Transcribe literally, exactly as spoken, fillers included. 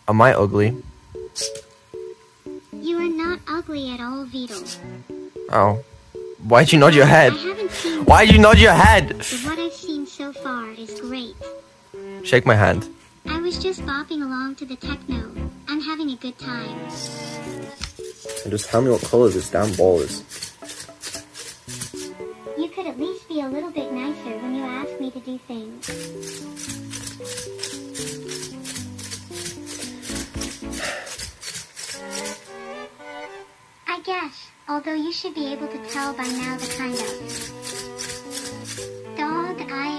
Am I ugly? You are not ugly at all, Vedal. Oh. Why'd you nod your head? I haven't seen Why'd you nod your head? but what I've seen so far is great. Shake my hand. I was just bopping along to the techno. I'm having a good time. And just tell me what color this damn ball is. You could at least be a little bit nicer when you ask me to do things. I guess, although you should be able to tell by now the kind of dog I